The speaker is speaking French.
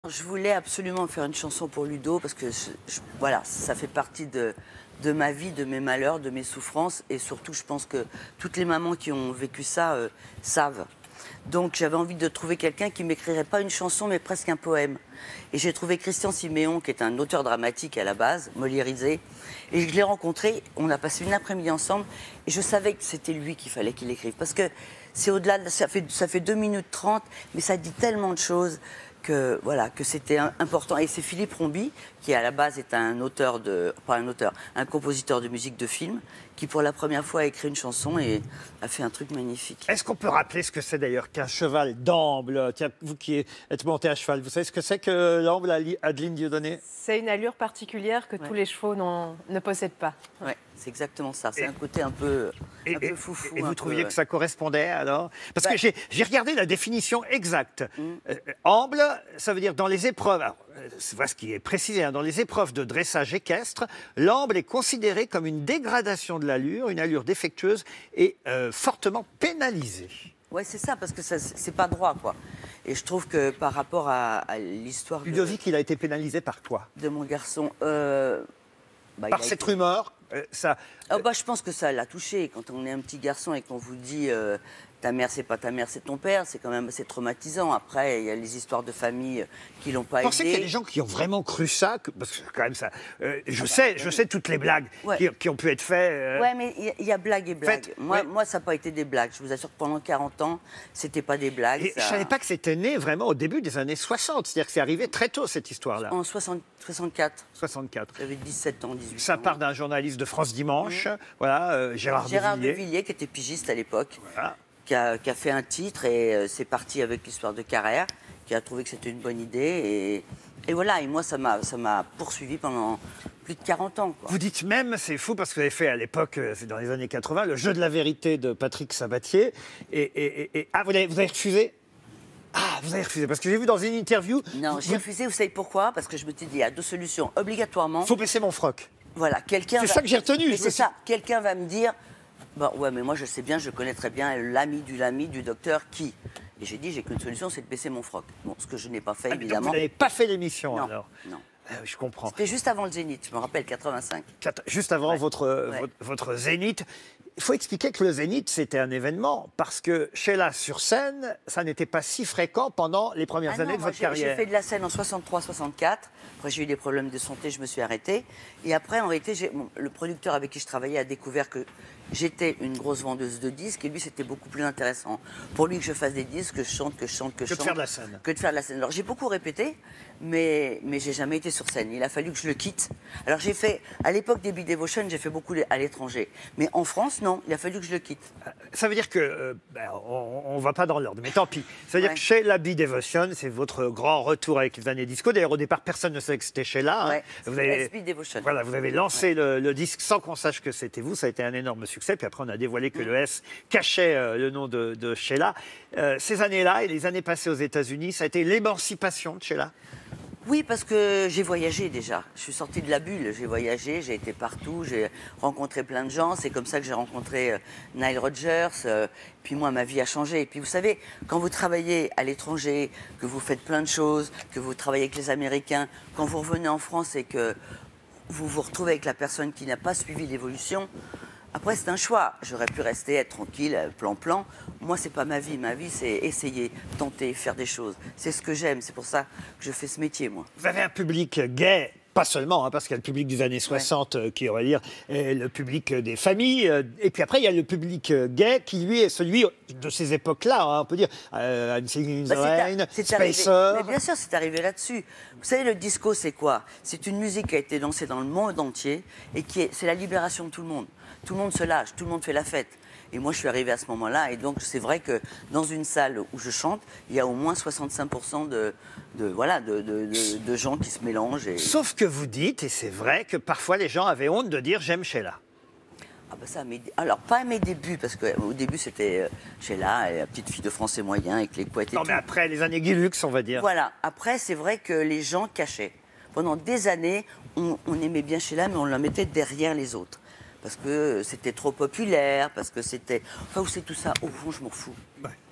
Je voulais absolument faire une chanson pour Ludo parce que voilà, ça fait partie de ma vie, de mes malheurs, de mes souffrances et surtout je pense que toutes les mamans qui ont vécu ça savent. Donc j'avais envie de trouver quelqu'un qui m'écrirait pas une chanson mais presque un poème. Et j'ai trouvé Christian Siméon qui est un auteur dramatique à la base, moliérisé. Et je l'ai rencontré, on a passé une après-midi ensemble et je savais que c'était lui qu'il fallait qu'il écrive. Parce que c'est au-delà, ça fait 2 minutes 30, mais ça dit tellement de choses que voilà, que c'était important. Et c'est Philippe Rombi, qui à la base est un auteur un compositeur de musique de film, qui pour la première fois a écrit une chanson et a fait un truc magnifique. Est-ce qu'on peut rappeler ce que c'est d'ailleurs qu'un cheval d'amble? Tiens, vous qui êtes monté à cheval, vous savez ce que c'est que l'amble, Adeline Dieudonné? C'est une allure particulière que tous les chevaux ne possèdent pas. Ouais, c'est exactement ça. C'est un côté un peu foufou. Et vous trouviez que ça correspondait alors? Parce que j'ai regardé la définition exacte. Amble, ça veut dire dans les épreuves, voilà ce qui est précisé, hein, dans les épreuves de dressage équestre, l'amble est considéré comme une dégradation de l'allure, une allure défectueuse et fortement pénalisée. Ouais, c'est ça, parce que c'est pas droit, quoi. Et je trouve que par rapport à l'histoire Ludovic, il a été pénalisé par quoi? De mon garçon, par cette rumeur, ça. Je pense que ça l'a touché. Quand on est un petit garçon et qu'on vous dit ta mère, c'est pas ta mère, c'est ton père, c'est quand même assez traumatisant. Après, il y a les histoires de famille qui l'ont pas aidé. Vous pensez qu'il y a des gens qui ont vraiment cru ça? Parce que quand même ça. Je sais toutes les blagues qui ont pu être faites. Ouais, mais il y a blagues et blagues. Moi, ça n'a pas été des blagues. Je vous assure que pendant 40 ans, c'était pas des blagues. Et je savais pas que c'était né vraiment au début des années 60. C'est-à-dire que c'est arrivé très tôt, cette histoire-là. En 64. 64. J'avais 17 ans, 18 ans. Ça part d'un journaliste de France Dimanche, voilà, Gérard de Villiers, qui était pigiste à l'époque. Voilà. Qui a fait un titre et c'est parti avec l'histoire de Carrère, qui a trouvé que c'était une bonne idée. Et voilà, et moi, ça m'a poursuivi pendant plus de 40 ans. Quoi. Vous dites même, c'est fou parce que vous avez fait à l'époque, c'est dans les années 80, le jeu de la vérité de Patrick Sabatier. Vous avez refusé? Ah, vous avez refusé, parce que j'ai vu dans une interview... Non, j'ai refusé, vous savez pourquoi? Parce que je me suis dit, il y a 2 solutions. Obligatoirement... Il faut baisser mon froc. Voilà, quelqu'un... C'est ça que j'ai retenu. C'est ça, quelqu'un va me dire... Bon, ouais, mais moi, je sais bien, je connais très bien l'ami du docteur qui... Et j'ai dit, j'ai qu'une solution, c'est de baisser mon froc. Bon, ce que je n'ai pas fait, évidemment. Vous n'avez pas fait l'émission, non, alors? Non. Je comprends. C'était juste avant le Zénith, je me rappelle, 85. Juste avant votre Zénith. Il faut expliquer que le Zénith, c'était un événement, parce que Sheila sur scène, ça n'était pas si fréquent pendant les premières années de votre carrière. J'ai fait de la scène en 63-64. Après, j'ai eu des problèmes de santé, je me suis arrêtée. Et après, en réalité, le producteur avec qui je travaillais a découvert que j'étais une grosse vendeuse de disques. Et lui, c'était beaucoup plus intéressant. Pour lui, que je fasse des disques, que je chante. Que de faire de la scène. Que de faire de la scène. Alors, j'ai beaucoup répété, mais j'ai jamais été sur scène. Il a fallu que je le quitte. Alors, j'ai fait, à l'époque des Bee Devotion, j'ai fait beaucoup à l'étranger. Mais en France, non, il a fallu que je le quitte. Ça veut dire que, on ne va pas dans l'ordre, mais tant pis. Ça veut dire que chez la Bee Devotion, c'est votre grand retour avec les années disco. D'ailleurs, au départ, personne ne savait que c'était Sheila. Ouais, vous avez, Bee Devotion. Voilà, vous avez lancé le disque sans qu'on sache que c'était vous. Ça a été un énorme succès. Puis après, on a dévoilé que le S cachait le nom de Sheila. Ces années-là et les années passées aux États-Unis, ça a été l'émancipation de Sheila? Oui, parce que j'ai voyagé déjà. Je suis sortie de la bulle, j'ai voyagé, j'ai été partout, j'ai rencontré plein de gens. C'est comme ça que j'ai rencontré Nile Rodgers. Puis moi, ma vie a changé. Et puis vous savez, quand vous travaillez à l'étranger, que vous faites plein de choses, que vous travaillez avec les Américains, quand vous revenez en France et que vous vous retrouvez avec la personne qui n'a pas suivi l'évolution, après, c'est un choix. J'aurais pu rester, être tranquille, plan-plan. Moi, c'est pas ma vie. Ma vie, c'est essayer, tenter, faire des choses. C'est ce que j'aime. C'est pour ça que je fais ce métier, moi. Vous avez un public gay, pas seulement, parce qu'il y a le public des années 60 qui, on va dire, est le public des familles. Et puis après, il y a le public gay qui, lui, est celui de ces époques-là. On peut dire Anne-Céline Zoraine, Spacer. Mais bien sûr, c'est arrivé là-dessus. Vous savez, le disco, c'est quoi? C'est une musique qui a été dansée dans le monde entier et c'est la libération de tout le monde. Tout le monde se lâche, tout le monde fait la fête. Et moi, je suis arrivée à ce moment-là. Et donc, c'est vrai que dans une salle où je chante, il y a au moins 65% de gens qui se mélangent. Sauf que vous dites, et c'est vrai, que parfois les gens avaient honte de dire « j'aime Sheila ». Ah bah ça, alors pas à mes débuts, parce qu'au début c'était Sheila, la petite fille de français moyen avec les couettes et tout. Non mais après les années Guy Lux, on va dire. Voilà, après c'est vrai que les gens cachaient. Pendant des années, on aimait bien Sheila, mais on la mettait derrière les autres. Parce que c'était trop populaire, parce que c'était... Enfin, où c'est tout ça? Au fond, je m'en fous. Ouais.